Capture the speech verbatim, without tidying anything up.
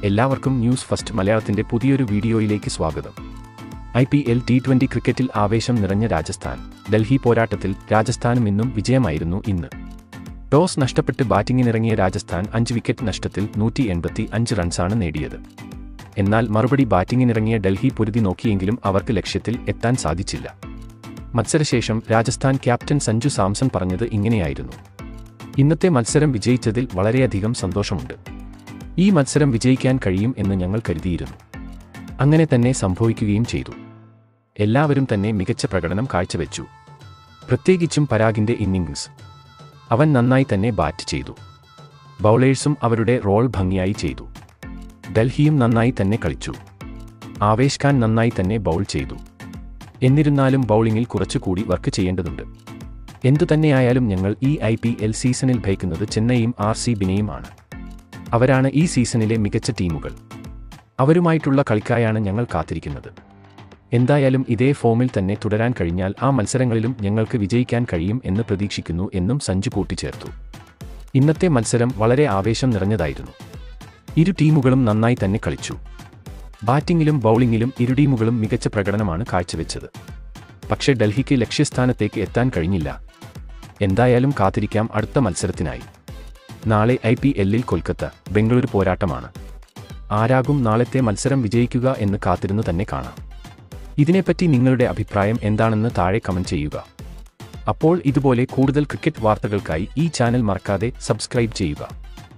എല്ലാവർക്കും news first മലയാളത്തിന്റെ പുതിയൊരു വീഡിയോയിലേക്ക് സ്വാഗതം. I P L T twenty ക്രിക്കറ്റിൽ ആവേശം നിറഞ്ഞ രാജസ്ഥാൻ ഡൽഹി പോരാട്ടത്തിൽ രാജസ്ഥാനും ഇന്നും വിജയമായിരുന്നു ഇന്ന്. ടോസ് നഷ്ടപ്പെട്ട് ബാറ്റിംഗിനിറങ്ങിയ രാജസ്ഥാൻ അഞ്ച് വിക്കറ്റ് നഷ്ടത്തിൽ നൂറ്റി എൺപത്തി അഞ്ച് റൺസാണ് നേടിയത്. എന്നാൽ മറുപടി ബാറ്റിംഗിനിറങ്ങിയ ഡൽഹി പൊരുതി നോക്കിയെങ്കിലും അവർക്ക് ലക്ഷ്യത്തിൽ എത്താൻ സാധിച്ചില്ല. മത്സരശേഷം രാജസ്ഥാൻ ക്യാപ്റ്റൻ സഞ്ജു സാംസൺ പറഞ്ഞത് ഇങ്ങനെയായിരുന്നു: ഇന്നത്തെ മത്സരം വിജയിച്ചതിൽ വളരെയധികം സന്തോഷമുണ്ട്. ഈ മത്സരം വിജയിക്കാൻ കഴിയും എന്ന് ഞങ്ങൾ കരുതിയിരുന്നു. അങ്ങനെ തന്നെ സംഭവിക്കുകയും ചെയ്തു. എല്ലാവരും തന്നെ മികച്ച പ്രകടനം കാഴ്ചവെച്ചു. പ്രത്യേകിച്ചും പരാഗിന്റെ ഇന്നിംഗ്സ്. അവൻ നന്നായി തന്നെ ബാറ്റ് ചെയ്തു. ബൗളേഴ്സും അവരുടെ റോൾ ഭംഗിയായി ചെയ്തു. ഡൽഹിയും നന്നായി തന്നെ കളിച്ചു. ആവേശ് ഖാൻ നന്നായി തന്നെ ബൗൾ ചെയ്തു. എന്നിരുന്നാലും ബൗളിംഗിൽ കുറച്ചുകൂടി വർക്ക് ചെയ്യേണ്ടതുണ്ട്. എന്തുതന്നെയായാലും ഞങ്ങൾ ഈ ഐ പി എൽ സീസണിൽ ഭയക്കുന്നത് ചെന്നൈയും ആർ സി ബിനെയുമാണ്. അവരാണ് ഈ സീസണിലെ മികച്ച ടീമുകൾ. അവരുമായിട്ടുള്ള കളിക്കായാണ് ഞങ്ങൾ കാത്തിരിക്കുന്നത്. എന്തായാലും ഇതേ ഫോമിൽ തന്നെ തുടരാൻ കഴിഞ്ഞാൽ ആ മത്സരങ്ങളിലും ഞങ്ങൾക്ക് വിജയിക്കാൻ കഴിയും എന്ന് പ്രതീക്ഷിക്കുന്നു എന്നും സഞ്ജു കൂട്ടിച്ചേർത്തു. ഇന്നത്തെ മത്സരം വളരെ ആവേശം നിറഞ്ഞതായിരുന്നു. ഇരു ടീമുകളും നന്നായി തന്നെ കളിച്ചു. ബാറ്റിംഗിലും ബൗളിംഗിലും ഇരു ടീമുകളും മികച്ച പ്രകടനമാണ് കാഴ്ചവെച്ചത്. പക്ഷേ ഡൽഹിക്ക് ലക്ഷ്യസ്ഥാനത്തേക്ക് എത്താൻ കഴിഞ്ഞില്ല. എന്തായാലും കാത്തിരിക്കാം അടുത്ത മത്സരത്തിനായി. നാളെ ഐ പി എല്ലിൽ കൊൽക്കത്ത ബംഗളൂരു പോരാട്ടമാണ്. ആരാകും നാളത്തെ മത്സരം വിജയിക്കുക എന്ന് കാത്തിരുന്നു തന്നെ കാണാം. ഇതിനെപ്പറ്റി നിങ്ങളുടെ അഭിപ്രായം എന്താണെന്ന് താഴെ കമന്റ് ചെയ്യുക. അപ്പോൾ ഇതുപോലെ കൂടുതൽ ക്രിക്കറ്റ് വാർത്തകൾക്കായി ഈ ചാനൽ മറക്കാതെ സബ്സ്ക്രൈബ് ചെയ്യുക.